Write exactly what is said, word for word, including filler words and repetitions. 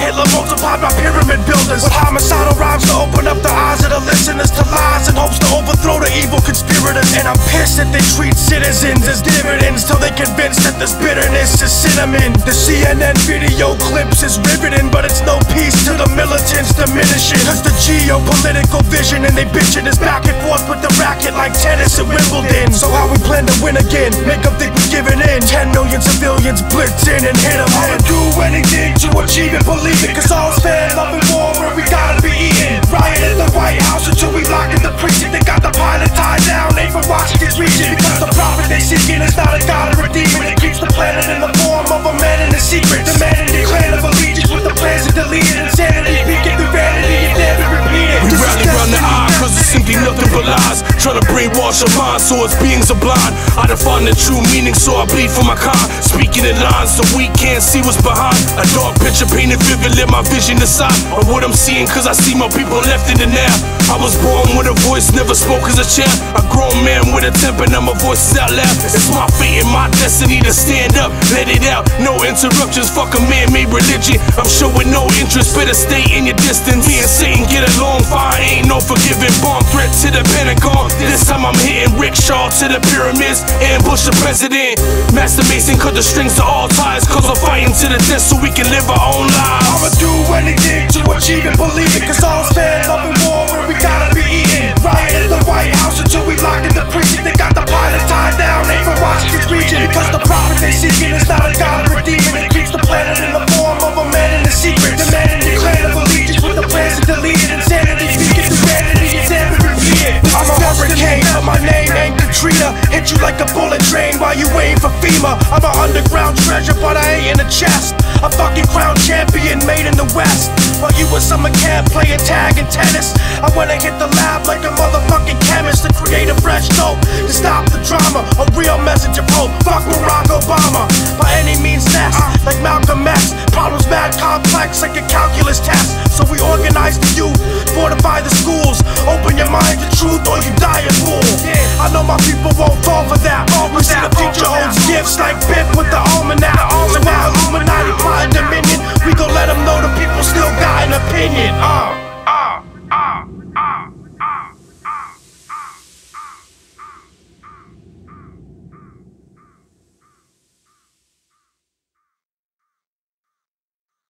Hitler multiplied by pyramid builders, with homicidal rhymes to open up the eyes of the listeners to lies in hopes to overthrow the evil conspirators. And I'm pissed that they treat citizens as dividends till they convinced that this bitterness is cinnamon. The C N N video clips is riveting, but it's no peace to the militants diminishing. Cause the geopolitical vision and they bitching is back and forth with the racket like tennis at Wimbledon. So how we plan to win again? Make them think we're giving in. Ten million civilians blitz in and hit them. I'ma do anything to achieve it, believe it. Cause all's fair, love and war where we gotta be eating. Riot at the White House until we lock in the precinct. They got the pilot tied down, ain't from Washington's region. Because the prophet they seeking is not a god or a demon. It keeps the planet in the form of a man in a secret. The man in the clan of allegiance with the plans to delete it. Insanity peeking through vanity and never repeat it. We rally round the eye cause it's simply nothing but lies. Trying to brainwash our minds so its beings are blind. I define the true meaning so I bleed for my kind. Speaking in lines so we can't see what's behind. A dark picture painted vivid, let my vision decide on what I'm seeing cause I see my people left in the now. I was born with a voice, never spoke as a child. A grown man with a temper, now my voice is out loud. It's my fate and my destiny to stand up, let it out. No interruptions, fuck a man-made religion. I'm showing no interest, better stay in your distance. Me and Satan get along fine, ain't no forgiving. Bomb threat to the Pentagon, this time I'm hitting rickshaw to the pyramids. Ambush the president, Master Mason cut the strings to all ties. Cause we're fighting to the death so we can live our own lives. I'ma do anything to achieve it, believe it. Cause all's fair, love and war where we gotta be eating. Riot at the White House until we lock in the precinct. They got the pilot tied down, ain't from Washington's region. Because the prophet they seeking is not a god or a demon. It keeps the planet in the form of a man in the secret. The man in the clan of allegiance with the plans to delete it. Insanity speaking through vanity and never repeat it. I'm a hurricane, but my name ain't Katrina. Hit you like a bullet train while you waiting for FEMA. I'm an underground treasure, but I ain't in the chest. A fucking crown champion made in the West. While you was summer camp playing tag and tennis, I went and hit the lab like a motherfucking chemist to create a fresh dope, to stop the drama. A real message of hope, fuck Barack Obama. By any means necessary, like Malcolm X. Problems mad complex like a calculus test. So we organize the youth, fortify the schools. Open your mind to truth or you die a fool. I know my people won't